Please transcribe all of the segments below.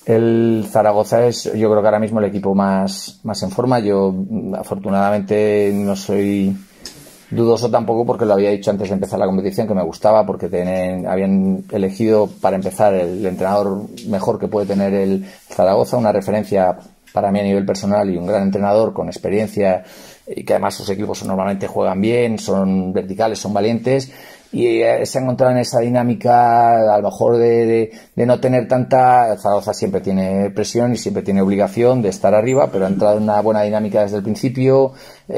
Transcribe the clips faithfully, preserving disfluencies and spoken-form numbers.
El Zaragoza es, yo creo que ahora mismo el equipo más, más en forma. Yo, afortunadamente, no soy dudoso tampoco, porque lo había dicho antes de empezar la competición, que me gustaba, porque tienen, habían elegido para empezar el entrenador mejor que puede tener el Zaragoza, una referencia para mí a nivel personal y un gran entrenador con experiencia, y que además sus equipos normalmente juegan bien, son verticales, son valientes, y eh, se ha encontrado en esa dinámica a lo mejor de, de, de no tener tanta. Zaragoza siempre tiene presión y siempre tiene obligación de estar arriba, pero ha entrado en una buena dinámica desde el principio,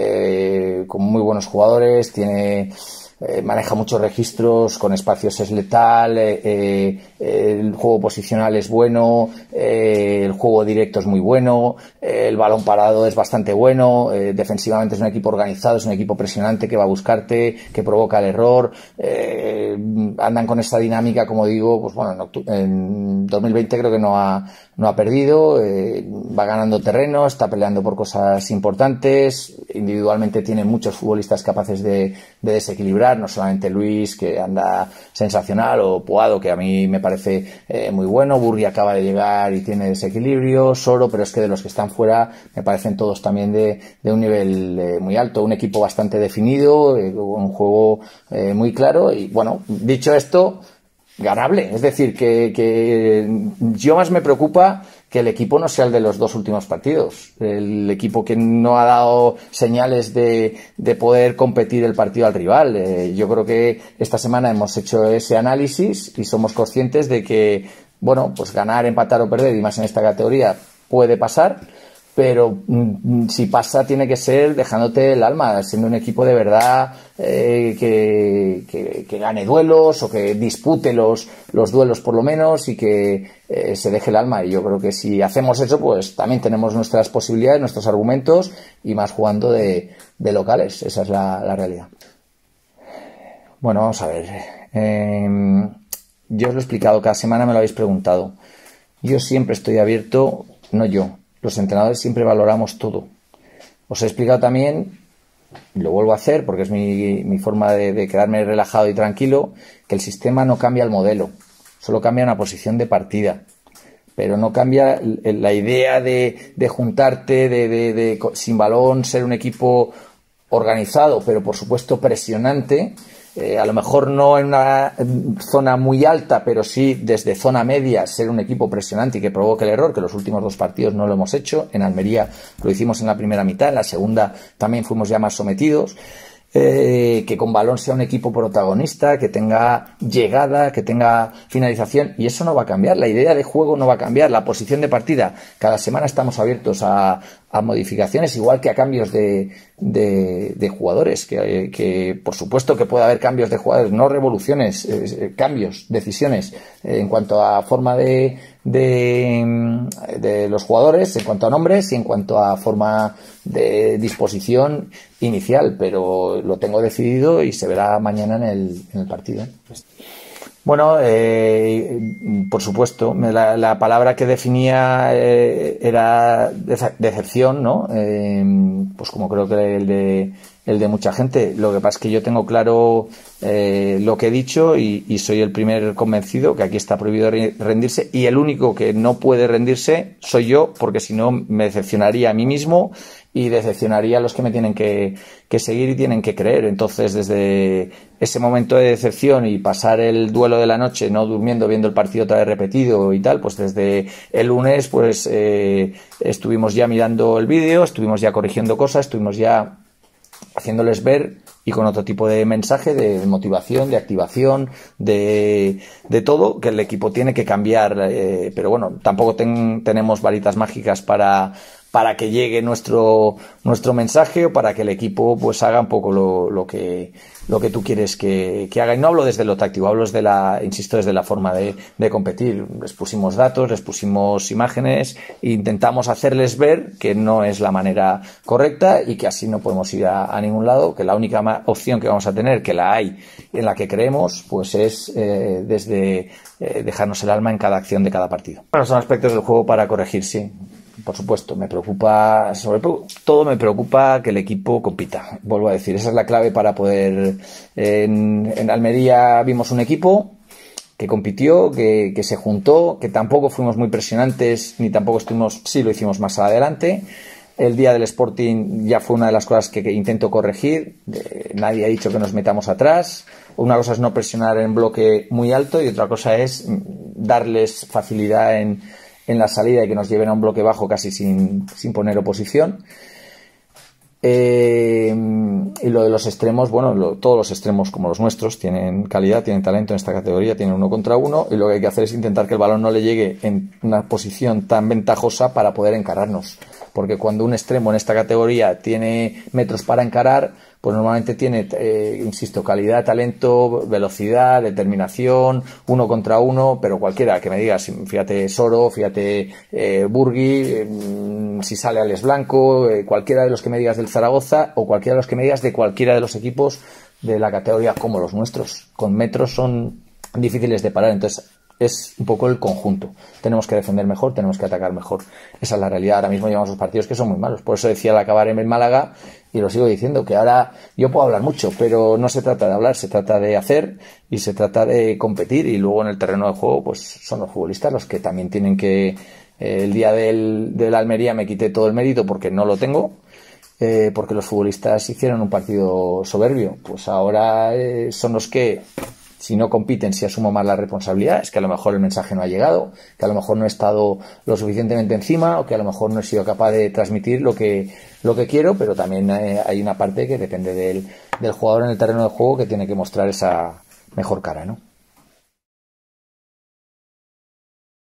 eh, con muy buenos jugadores, tiene eh, maneja muchos registros, con espacios es letal, eh, eh, el juego posicional es bueno, eh, el juego directo es muy bueno, eh, el balón parado es bastante bueno, eh, defensivamente es un equipo organizado, es un equipo presionante que va a buscarte, que provoca el error, eh, andan con esa dinámica, como digo, pues bueno, en, en dos mil veinte creo que no ha, no ha perdido, eh, va ganando terreno, está peleando por cosas importantes, individualmente tiene muchos futbolistas capaces de, de desequilibrar, no solamente Luis, que anda sensacional, o Puado, que a mí me parece eh, muy bueno, Burri acaba de llegar y tiene desequilibrio, Soro, pero es que de los que están fuera me parecen todos también de, de un nivel eh, muy alto, un equipo bastante definido, eh, un juego eh, muy claro, y bueno, dicho esto, ganable, es decir, que, que yo más me preocupa que el equipo no sea el de los dos últimos partidos, el equipo que no ha dado señales de, de poder competir el partido al rival. Eh, yo creo que esta semana hemos hecho ese análisis y somos conscientes de que, bueno, pues ganar, empatar o perder, y más en esta categoría, puede pasar, pero mm, si pasa tiene que ser dejándote el alma, siendo un equipo de verdad eh, que, que, que gane duelos o que dispute los, los duelos por lo menos, y que eh, se deje el alma. Y yo creo que si hacemos eso, pues también tenemos nuestras posibilidades, nuestros argumentos, y más jugando de, de locales. Esa es la, la realidad. Bueno, vamos a ver. Eh, yo os lo he explicado, cada semana me lo habéis preguntado. Yo siempre estoy abierto, no yo, los entrenadores siempre valoramos todo. Os he explicado también, y lo vuelvo a hacer porque es mi, mi forma de, de quedarme relajado y tranquilo, que el sistema no cambia el modelo, solo cambia una posición de partida, pero no cambia la idea de, de juntarte, de, de, de, sin balón, ser un equipo organizado, pero por supuesto presionante. Eh, a lo mejor no en una zona muy alta, pero sí desde zona media, ser un equipo presionante y que provoque el error, que los últimos dos partidos no lo hemos hecho. En Almería lo hicimos en la primera mitad, en la segunda también fuimos ya más sometidos. Eh, que con balón sea un equipo protagonista, que tenga llegada, que tenga finalización, y eso no va a cambiar, la idea de juego no va a cambiar, la posición de partida. Cada semana estamos abiertos a, a modificaciones, igual que a cambios de, de, de jugadores, que, que por supuesto que puede haber cambios de jugadores, no revoluciones, eh, cambios, decisiones eh, en cuanto a forma de, de, de los jugadores, en cuanto a nombres y en cuanto a forma de disposición inicial, pero lo tengo decidido y se verá mañana en el, en el partido. Bueno, eh, por supuesto, la, la palabra que definía eh, era decepción, ¿no? Eh, pues como creo que el de, el de mucha gente. Lo que pasa es que yo tengo claro eh, lo que he dicho y, y soy el primer convencido que aquí está prohibido rendirse, y el único que no puede rendirse soy yo, porque si no me decepcionaría a mí mismo y decepcionaría a los que me tienen que, que seguir y tienen que creer. Entonces, desde ese momento de decepción y pasar el duelo de la noche no durmiendo, viendo el partido otra vez repetido y tal, pues desde el lunes pues eh, estuvimos ya mirando el vídeo, estuvimos ya corrigiendo cosas, estuvimos ya haciéndoles ver, y con otro tipo de mensaje de motivación, de activación, de, de todo, que el equipo tiene que cambiar, eh, pero bueno, tampoco ten, tenemos varitas mágicas para para que llegue nuestro nuestro mensaje, o para que el equipo pues haga un poco lo, lo que lo que tú quieres que, que haga. Y no hablo desde lo táctico, hablo desde la, insisto, desde la forma de, de competir. Les pusimos datos, les pusimos imágenes, e intentamos hacerles ver que no es la manera correcta y que así no podemos ir a, a ningún lado, que la única opción que vamos a tener, que la hay, en la que creemos, pues es eh, desde eh, dejarnos el alma en cada acción de cada partido. Bueno, son aspectos del juego para corregir, sí. Por supuesto, me preocupa, sobre todo me preocupa que el equipo compita. Vuelvo a decir, esa es la clave para poder... En, en Almería vimos un equipo que compitió, que, que se juntó, que tampoco fuimos muy presionantes, ni tampoco estuvimos, sí lo hicimos más adelante. El día del Sporting ya fue una de las cosas que, que intento corregir. Eh, nadie ha dicho que nos metamos atrás. Una cosa es no presionar en bloque muy alto y otra cosa es darles facilidad en, en la salida y que nos lleven a un bloque bajo casi sin, sin poner oposición. Eh, y lo de los extremos, bueno, lo, todos los extremos como los nuestros tienen calidad, tienen talento en esta categoría, tienen uno contra uno y lo que hay que hacer es intentar que el balón no le llegue en una posición tan ventajosa para poder encararnos, porque cuando un extremo en esta categoría tiene metros para encarar, pues normalmente tiene, eh, insisto, calidad, talento, velocidad, determinación, uno contra uno, pero cualquiera que me digas, fíjate Soro, fíjate eh, Burgui, eh, si sale Alex Blanco, eh, cualquiera de los que me digas del Zaragoza o cualquiera de los que me digas de cualquiera de los equipos de la categoría como los nuestros, con metros son difíciles de parar, entonces es un poco el conjunto. Tenemos que defender mejor, tenemos que atacar mejor. Esa es la realidad. Ahora mismo llevamos los partidos que son muy malos. Por eso decía al acabar en Málaga, y lo sigo diciendo, que ahora yo puedo hablar mucho, pero no se trata de hablar, se trata de hacer y se trata de competir. Y luego en el terreno de juego, pues son los futbolistas los que también tienen que... Eh, el día del, del Almería me quité todo el mérito porque no lo tengo. Eh, porque los futbolistas hicieron un partido soberbio. Pues ahora eh, son los que... Si no compiten, si asumo más la responsabilidad, es que a lo mejor el mensaje no ha llegado, que a lo mejor no he estado lo suficientemente encima o que a lo mejor no he sido capaz de transmitir lo que, lo que quiero, pero también eh, hay una parte que depende del, del jugador en el terreno de juego que tiene que mostrar esa mejor cara, ¿no?